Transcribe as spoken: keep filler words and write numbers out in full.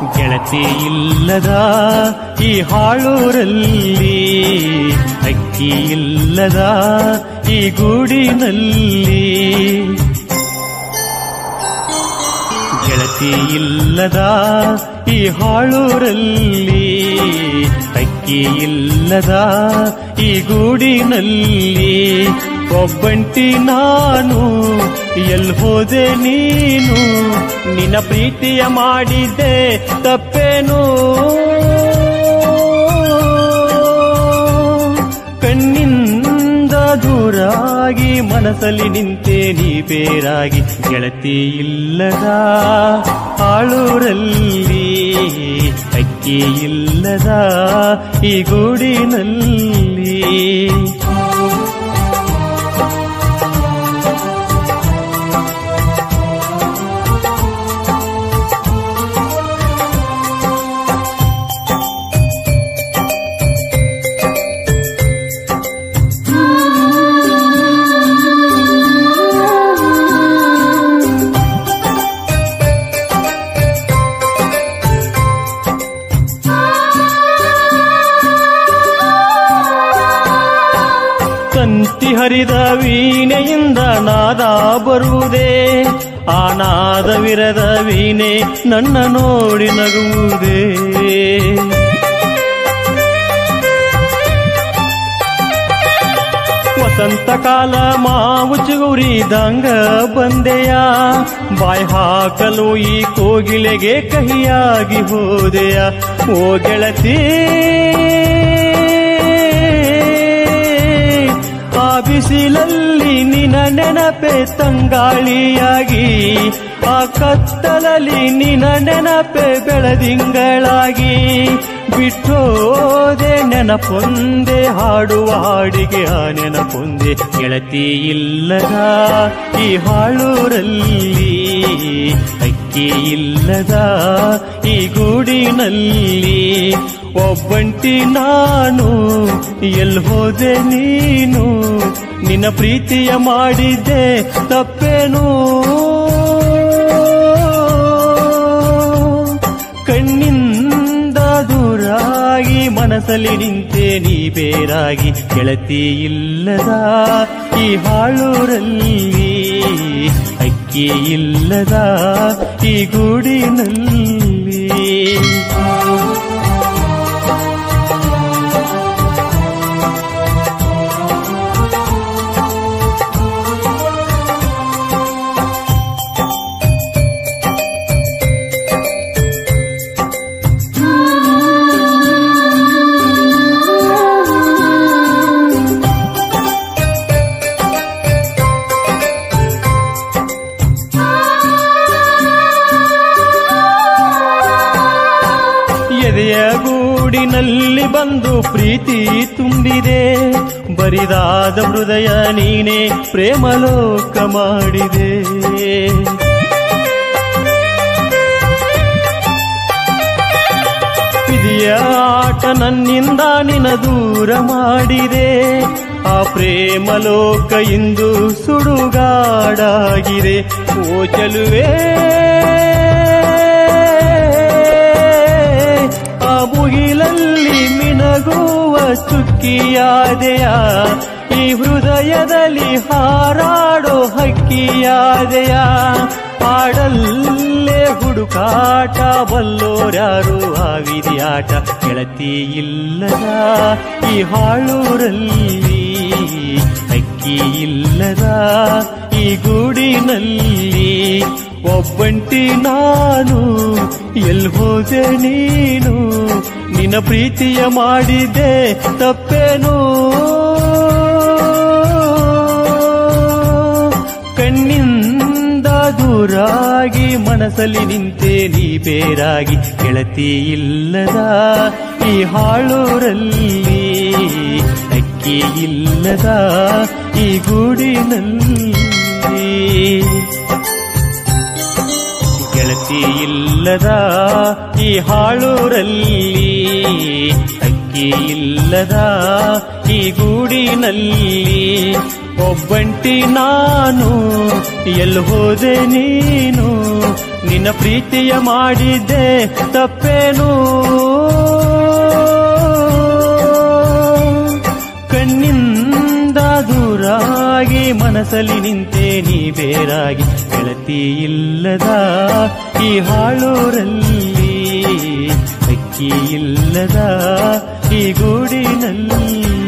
ಗೆಳತಿ ಇಲ್ಲದ ಈ ಹಾಳೂರಲ್ಲಿ, ಅಕ್ಕಿ ಇಲ್ಲದ ಈ ಗೂಡಿನಲ್ಲಿ, ಗೆಳತಿ ಇಲ್ಲದ ಈ ಹಾಳೂರಲ್ಲಿ, ಅಕ್ಕಿ ಇಲ್ಲದ ಈ ಗೂಡಿನಲ್ಲಿ, ಒಬ್ಬಂಟಿ ನಾನು ಎಲ್ ಹೋದೆ ನೀನು, ನಿನ್ನ ಪ್ರೀತಿಯ ಮಾಡಿದ್ದೆ ತಪ್ಪೇನು, ಕಣ್ಣಿಂದ ದೂರಾಗಿ ಮನಸ್ಸಲ್ಲಿ ನಿಂತೆ ನೀ ಬೇರಾಗಿ, ಗೆಳತಿ ಇಲ್ಲದ ಹಾಳೂರಲ್ಲಿ, ಅಕ್ಕಿ ಇಲ್ಲದ ಈ ಗೂಡಿನಲ್ಲಿ. ತಂತಿ ಹರಿದ ವೀಣೆಯಿಂದ ನಾದ ಬರುವುದೇ, ಆ ನಾದವಿರದ ವೀಣೆ ನನ್ನ ನೋಡಿ ನಗುವುದೇ, ವಸಂತ ಕಾಲ ಮಾವು ಚಿಗುರಿದಂಗ ಬಂದೆಯ, ಬಾಯ್ ಹಾಕಲು ಈ ಕೋಗಿಲೆಗೆ ಕಹಿಯಾಗಿ ಹೋದೆಯ, ಓ ಗೆಳತಿ ಆ ಬಿಸಿಲಲ್ಲಿ ನಿನ್ನ ನೆನಪೆ ತಂಗಾಳಿಯಾಗಿ, ಆ ಕತ್ತಲಲ್ಲಿ ನಿನ್ನ ನೆನಪೆ ಬೆಳದಿಂಗಳಾಗಿ, ಬಿಟ್ಟೋದೆ ನೆನಪೊಂದೆ ಹಾಡುವ ಹಾಡಿಗೆ ಆ ನೆನಪೊಂದೆ, ಗೆಳತಿ ಇಲ್ಲದ ಈ ಹಾಳೂರಲ್ಲಿ, ಅಕ್ಕಿ ಇಲ್ಲದ ಈ ಗೂಡಿನಲ್ಲಿ, ಒಬ್ಬಂಟಿ ನಾನು ಎಲ್ ಹೋದೆ ನೀನು, ನಿನ್ನ ಪ್ರೀತಿಯ ಮಾಡಿದ್ದೆ ತಪ್ಪೇನು, ಕಣ್ಣಿಂದ ದೂರಾಗಿ ಮನಸ್ಸಲ್ಲಿ ನಿಂತೆ ನೀ ಬೇರಾಗಿ, ಗೆಳತಿ ಇಲ್ಲದ ಈ ಹಾಳೂರಲ್ಲಿ, ಅಕ್ಕಿ ಇಲ್ಲದ ಈ ಗೂಡಿನಲ್ಲಿ. ಎದೆಯ ಗೂಡಿನಲ್ಲಿ ಬಂದು ಪ್ರೀತಿ ತುಂಬಿದೆ, ಬರಿದಾದ ಹೃದಯ ನೀನೆ ಪ್ರೇಮಲೋಕ ಮಾಡಿದೆ, ವಿಧಿಯ ಆಟ ನನ್ನಿಂದ ನಿನ್ನ ದೂರ ಮಾಡಿದೆ, ಆ ಪ್ರೇಮಲೋಕ ಇಂದು ಸುಡುಗಾಡಾಗಿದೆ, ಓ ಚೆಲುವೆ ಆ ಮುಗಿಲಲ್ಲಿ ಮಿನಗುವ ಚುಕ್ಕಿಯಾದೆಯ, ಈ ಹೃದಯದಲ್ಲಿ ಹಾರಾಡೋ ಹಕ್ಕಿಯಾದೆಯ, ಆಡಲ್ಲೇ ಹುಡುಕಾಟ ಬಲ್ಲೋರ್ಯಾರು ಆ ವಿಧಿಯಾಟ, ಗೆಳತಿ ಇಲ್ಲದ ಈ ಹಾಳೂರಲ್ಲಿ, ಅಕ್ಕಿ ಇಲ್ಲದ ಈ ಗೂಡಿನಲ್ಲಿ, ಒಬ್ಬಂಟಿ ನಾನು ಎಲ್ ಹೋದೆ ನೀನು, ನಿನ್ನ ಪ್ರೀತಿಯ ಮಾಡಿದ್ದೆ ತಪ್ಪೇನು, ಕಣ್ಣಿಂದ ದೂರಾಗಿ ಮನಸ್ಸಲ್ಲಿ ನಿಂತೆ ನೀ ಬೇರಾಗಿ, ಗೆಳತಿ ಇಲ್ಲದ ಈ ಹಾಳೂರಲ್ಲಿ, ಅಕ್ಕಿ ಇಲ್ಲದ ಈ ಗೂಡಿನಲ್ಲಿ, ಗೆಳತಿ ಇಲ್ಲದ ಈ ಹಾಳೂರಲ್ಲಿ, ಅಕ್ಕಿ ಇಲ್ಲದ ಈ ಗೂಡಿನಲ್ಲಿ, ಒಬ್ಬಂಟಿ ನಾನು ಎಲ್ ಹೋದೆ ನೀನು, ನಿನ್ನ ಪ್ರೀತಿಯ ಮಾಡಿದ್ದೆ ತಪ್ಪೇನು ಕಣ್ಣಿಂದ ದೂರಾಗಿ ಮನಸ್ಸಲ್ಲಿ ನಿಂತೆ ನೀ ಬೇರಾಗಿ ಗೆಳತಿ ಇಲ್ಲದ ಈ ಹಾಳೂರಲ್ಲಿ ಅಕ್ಕಿ ಇಲ್ಲದ ಈ ಗೂಡಿನಲ್ಲಿ